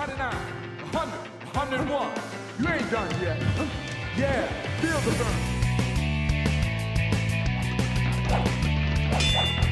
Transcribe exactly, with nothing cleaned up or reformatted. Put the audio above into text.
ninety-nine, one hundred, one hundred one. You ain't done yet. Yeah, feel the burn.